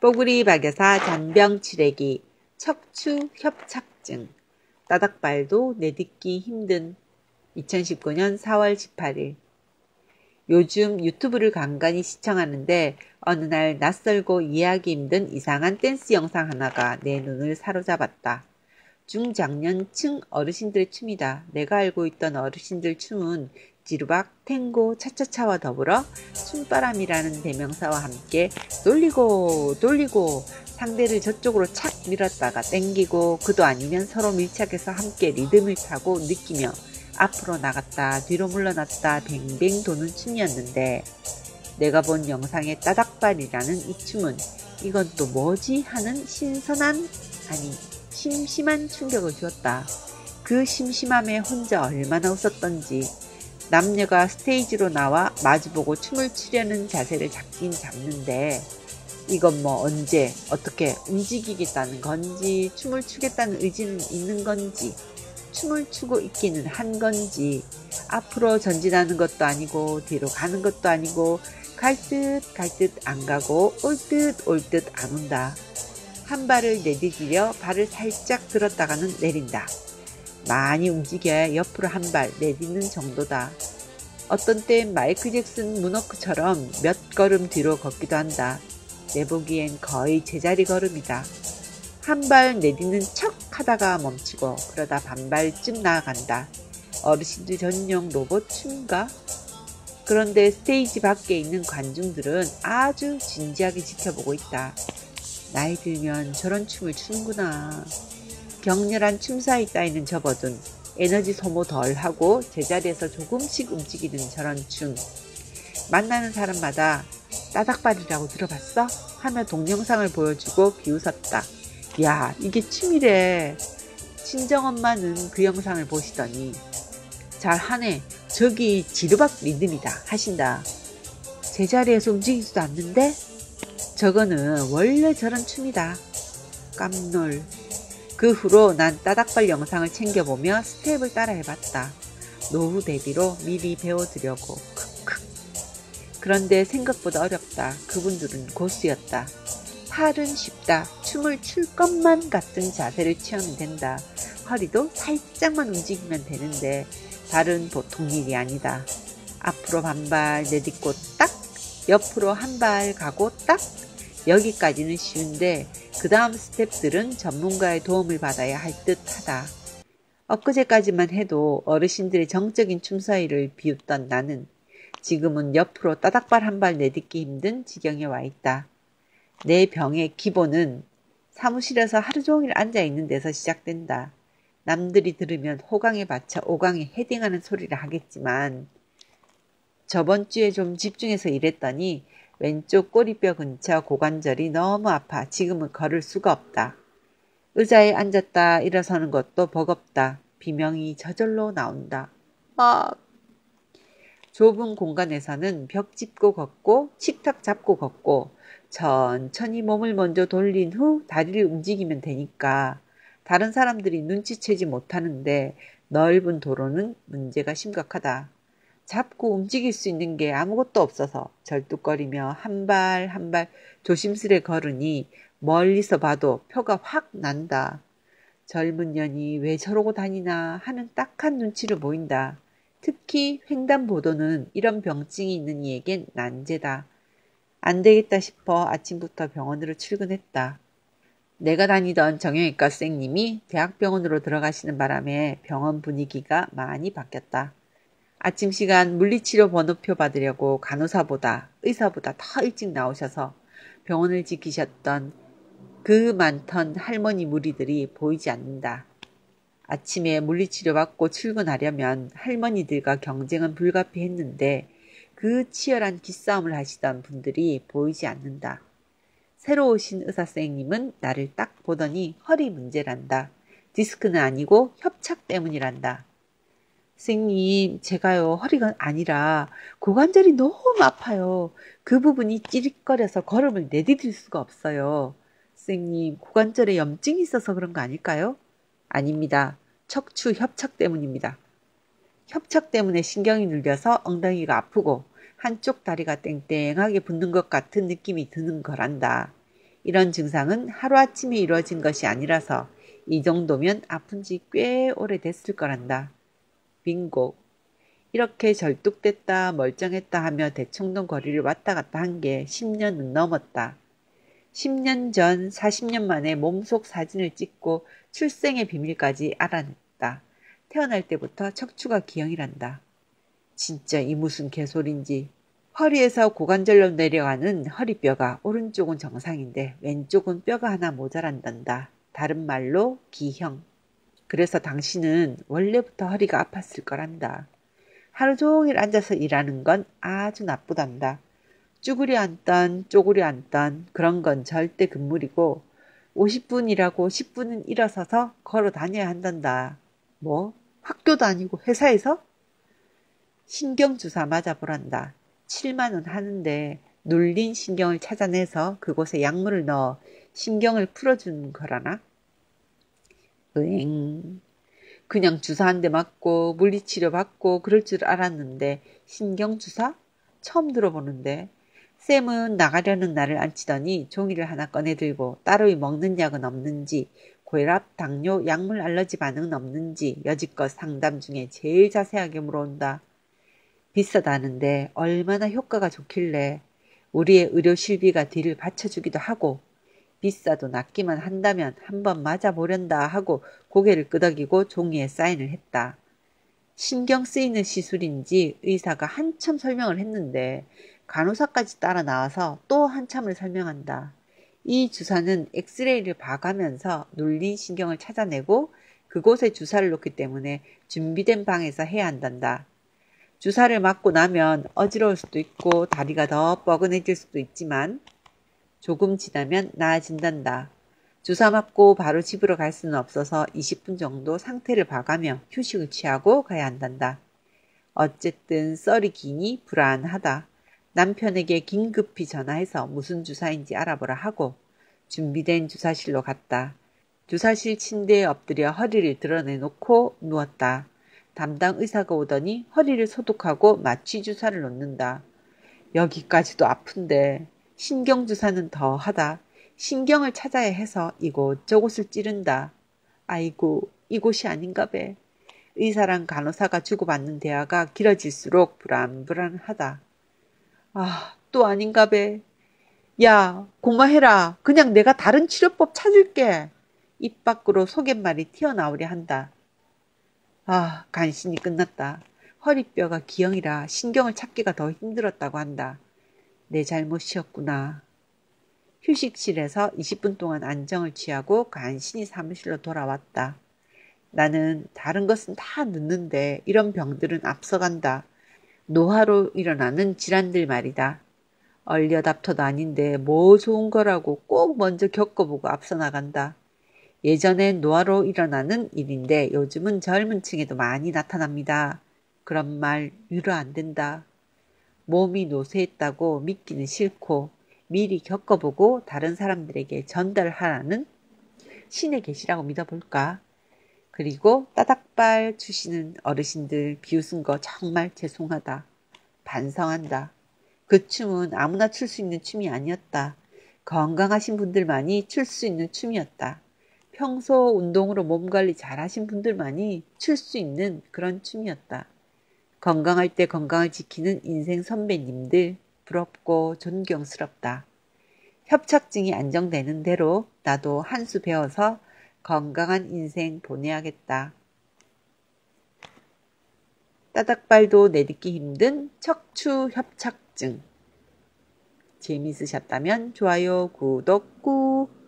뽀글이 박여사 잔병치레기 척추협착증 따닥발도 내딛기 힘든 2019년 4월 18일 요즘 유튜브를 간간히 시청하는데 어느 날 낯설고 이해하기 힘든 이상한 댄스 영상 하나가 내 눈을 사로잡았다. 중장년층 어르신들의 춤이다. 내가 알고 있던 어르신들 춤은 지루박, 탱고, 차차차와 더불어 춤바람이라는 대명사와 함께 돌리고 돌리고 상대를 저쪽으로 착 밀었다가 땡기고 그도 아니면 서로 밀착해서 함께 리듬을 타고 느끼며 앞으로 나갔다 뒤로 물러났다 뱅뱅 도는 춤이었는데 내가 본 영상의 따닥발이라는 이 춤은 이건 또 뭐지 하는 신선한 아니 심심한 충격을 주었다. 그 심심함에 혼자 얼마나 웃었던지 남녀가 스테이지로 나와 마주보고 춤을 추려는 자세를 잡긴 잡는데 이건 뭐 언제 어떻게 움직이겠다는 건지 춤을 추겠다는 의지는 있는 건지 춤을 추고 있기는 한 건지 앞으로 전진하는 것도 아니고 뒤로 가는 것도 아니고 갈 듯 안 가고 올 듯 안 온다. 한 발을 내디디려 발을 살짝 들었다가는 내린다. 많이 움직여야 옆으로 한 발 내딛는 정도다. 어떤 땐 마이클 잭슨 문워크처럼 몇 걸음 뒤로 걷기도 한다. 내 보기엔 거의 제자리 걸음이다. 한 발 내딛는 척 하다가 멈추고 그러다 반발쯤 나아간다. 어르신들 전용 로봇 춤인가? 그런데 스테이지 밖에 있는 관중들은 아주 진지하게 지켜보고 있다. 나이 들면 저런 춤을 추는구나. 격렬한 춤 사이 따위는 접어둔 에너지 소모 덜하고 제자리에서 조금씩 움직이는 저런 춤. 만나는 사람마다 따닥발이라고 들어봤어? 하며 동영상을 보여주고 비웃었다. 야, 이게 춤이래. 친정엄마는 그 영상을 보시더니 잘하네. 저기 지르박 리듬이다 하신다. 제자리에서 움직이지도 않는데? 저거는 원래 저런 춤이다. 깜놀. 그 후로 난 따닥발 영상을 챙겨보며 스텝을 따라해봤다. 노후 대비로 미리 배워두려고. 크크. 그런데 생각보다 어렵다. 그분들은 고수였다. 팔은 쉽다. 춤을 출 것만 같은 자세를 취하면 된다. 허리도 살짝만 움직이면 되는데 발은 보통 일이 아니다. 앞으로 반발 내딛고 딱, 옆으로 한 발 가고 딱, 여기까지는 쉬운데 그 다음 스텝들은 전문가의 도움을 받아야 할 듯하다. 엊그제까지만 해도 어르신들의 정적인 춤사위를 비웃던 나는 지금은 옆으로 따닥발 한 발 내딛기 힘든 지경에 와 있다. 내 병의 기본은 사무실에서 하루 종일 앉아있는 데서 시작된다. 남들이 들으면 호강에 받쳐 오강에 헤딩하는 소리를 하겠지만 저번 주에 좀 집중해서 일했더니 왼쪽 꼬리뼈 근처 고관절이 너무 아파 지금은 걸을 수가 없다. 의자에 앉았다 일어서는 것도 버겁다. 비명이 저절로 나온다. 좁은 공간에서는 벽 짚고 걷고 식탁 잡고 걷고 천천히 몸을 먼저 돌린 후 다리를 움직이면 되니까 다른 사람들이 눈치채지 못하는데 넓은 도로는 문제가 심각하다. 잡고 움직일 수 있는 게 아무것도 없어서 절뚝거리며 한 발 한 발 조심스레 걸으니 멀리서 봐도 표가 확 난다. 젊은 년이 왜 저러고 다니나 하는 딱한 눈치로 보인다. 특히 횡단보도는 이런 병증이 있는 이에겐 난제다. 안 되겠다 싶어 아침부터 병원으로 출근했다. 내가 다니던 정형외과 선생님이 대학병원으로 들어가시는 바람에 병원 분위기가 많이 바뀌었다. 아침 시간 물리치료 번호표 받으려고 간호사보다 의사보다 더 일찍 나오셔서 병원을 지키셨던 그 많던 할머니 무리들이 보이지 않는다. 아침에 물리치료 받고 출근하려면 할머니들과 경쟁은 불가피했는데 그 치열한 기싸움을 하시던 분들이 보이지 않는다. 새로 오신 의사 선생님은 나를 딱 보더니 허리 문제란다. 디스크는 아니고 협착 때문이란다. 선생님, 제가요 허리가 아니라 고관절이 너무 아파요. 그 부분이 찌릿거려서 걸음을 내디딜 수가 없어요. 선생님, 고관절에 염증이 있어서 그런 거 아닐까요? 아닙니다. 척추 협착 때문입니다. 협착 때문에 신경이 눌려서 엉덩이가 아프고 한쪽 다리가 땡땡하게 붓는 것 같은 느낌이 드는 거란다. 이런 증상은 하루아침에 이루어진 것이 아니라서 이 정도면 아픈 지 꽤 오래됐을 거란다. 빙고. 이렇게 절뚝됐다 멀쩡했다 하며 대청동 거리를 왔다 갔다 한 게 10년은 넘었다. 10년 전 40년 만에 몸속 사진을 찍고 출생의 비밀까지 알아냈다. 태어날 때부터 척추가 기형이란다. 진짜 이 무슨 개소린지. 허리에서 고관절로 내려가는 허리뼈가 오른쪽은 정상인데 왼쪽은 뼈가 하나 모자란단다. 다른 말로 기형. 그래서 당신은 원래부터 허리가 아팠을 거란다. 하루 종일 앉아서 일하는 건 아주 나쁘단다. 쭈그려 앉던 쪼그려 앉던 그런 건 절대 금물이고 50분 일하고 10분은 일어서서 걸어 다녀야 한단다. 뭐? 학교도 아니고 회사에서? 신경주사 맞아보란다. 7만 원 하는데 눌린 신경을 찾아내서 그곳에 약물을 넣어 신경을 풀어주는 거라나? 으엥. 그냥 주사 한 대 맞고 물리치료 받고 그럴 줄 알았는데 신경주사? 처음 들어보는데. 쌤은 나가려는 나를 앉히더니 종이를 하나 꺼내들고 따로 먹는 약은 없는지, 고혈압, 당뇨, 약물 알러지 반응은 없는지 여지껏 상담 중에 제일 자세하게 물어온다. 비싸다는데 얼마나 효과가 좋길래 우리의 의료 실비가 뒤를 받쳐주기도 하고 비싸도 낫기만 한다면 한번 맞아보련다 하고 고개를 끄덕이고 종이에 사인을 했다. 신경 쓰이는 시술인지 의사가 한참 설명을 했는데 간호사까지 따라 나와서 또 한참을 설명한다. 이 주사는 엑스레이를 봐가면서 눌린 신경을 찾아내고 그곳에 주사를 놓기 때문에 준비된 방에서 해야 한단다. 주사를 맞고 나면 어지러울 수도 있고 다리가 더 뻐근해질 수도 있지만 조금 지나면 나아진단다. 주사 맞고 바로 집으로 갈 수는 없어서 20분 정도 상태를 봐가며 휴식을 취하고 가야 한단다. 어쨌든 썰이 기니 불안하다. 남편에게 긴급히 전화해서 무슨 주사인지 알아보라 하고 준비된 주사실로 갔다. 주사실 침대에 엎드려 허리를 드러내놓고 누웠다. 담당 의사가 오더니 허리를 소독하고 마취 주사를 놓는다. 여기까지도 아픈데 신경주사는 더 하다. 신경을 찾아야 해서 이곳저곳을 찌른다. 아이고 이곳이 아닌가 배. 의사랑 간호사가 주고받는 대화가 길어질수록 불안불안하다. 아, 또 아닌가 배. 야, 고마해라. 그냥 내가 다른 치료법 찾을게. 입 밖으로 속갯말이 튀어나오려 한다. 아, 간신히 끝났다. 허리뼈가 기형이라 신경을 찾기가 더 힘들었다고 한다. 내 잘못이었구나. 휴식실에서 20분 동안 안정을 취하고 간신히 사무실로 돌아왔다. 나는 다른 것은 다 늦는데 이런 병들은 앞서간다. 노화로 일어나는 질환들 말이다. 얼려답터도 아닌데 뭐 좋은 거라고 꼭 먼저 겪어보고 앞서 나간다. 예전엔 노화로 일어나는 일인데 요즘은 젊은 층에도 많이 나타납니다. 그런 말 위로 안 된다. 몸이 노쇠했다고 믿기는 싫고 미리 겪어보고 다른 사람들에게 전달하라는 신의 계시라고 믿어볼까? 그리고 따닥발 추시는 어르신들 비웃은 거 정말 죄송하다. 반성한다. 그 춤은 아무나 출 수 있는 춤이 아니었다. 건강하신 분들만이 출 수 있는 춤이었다. 평소 운동으로 몸 관리 잘하신 분들만이 출 수 있는 그런 춤이었다. 건강할 때 건강을 지키는 인생 선배님들 부럽고 존경스럽다. 협착증이 안정되는 대로 나도 한 수 배워서 건강한 인생 보내야겠다. 따닥발도 내딛기 힘든 척추 협착증. 재미있으셨다면 좋아요, 구독 꾹.